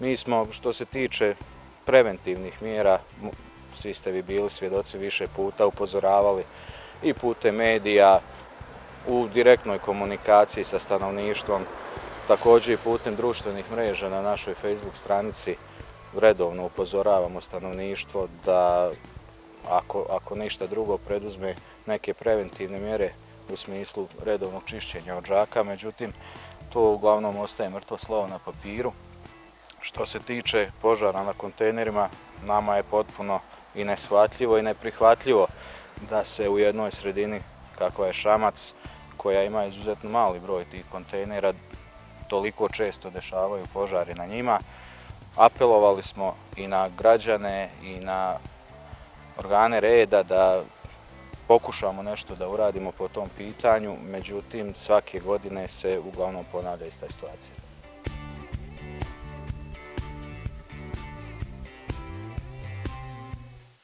Mi smo, što se tiče preventivnih mjera, svi ste vi bili svjedoci, više puta upozoravali i putem medija, u direktnoj komunikaciji sa stanovništvom, također i putem društvenih mreža na našoj Facebook stranici redovno upozoravamo stanovništvo da ako ništa drugo preduzme neke preventivne mjere u smislu redovnog čišćenja odžaka, međutim to uglavnom ostaje mrtvo slovo na papiru. Što se tiče požara na kontejnerima, nama je potpuno i neshvatljivo i neprihvatljivo da se u jednoj sredini kakva je Šamac, koja ima izuzetno mali broj tih kontejnera, toliko često dešavaju požari na njima. Apelovali smo i na građane i na organe reda da pokušamo nešto da uradimo po tom pitanju, međutim svake godine se uglavnom ponavlja ista situacija.